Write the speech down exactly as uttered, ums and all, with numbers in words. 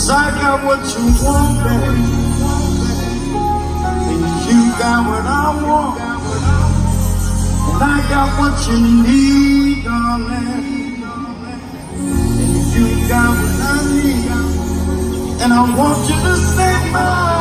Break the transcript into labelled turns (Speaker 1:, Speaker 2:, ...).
Speaker 1: 'Cause I got what you want, baby, and you got what I want, and I got what you need, darling, and you got what I need, and I want you to stay mine.